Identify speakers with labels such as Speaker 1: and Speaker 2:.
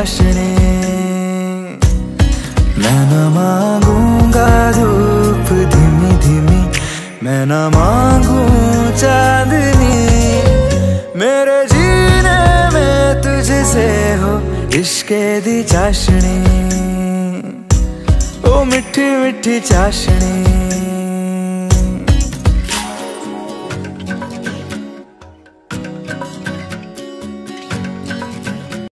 Speaker 1: चाशनी। मैं न मांगूंगा धूप धीमी धीमी, मैं न मांगू चांदनी, मेरे जीने में तुझसे हो इश्क़े दी चाशनी, ओ मिठी मिठी चाशनी।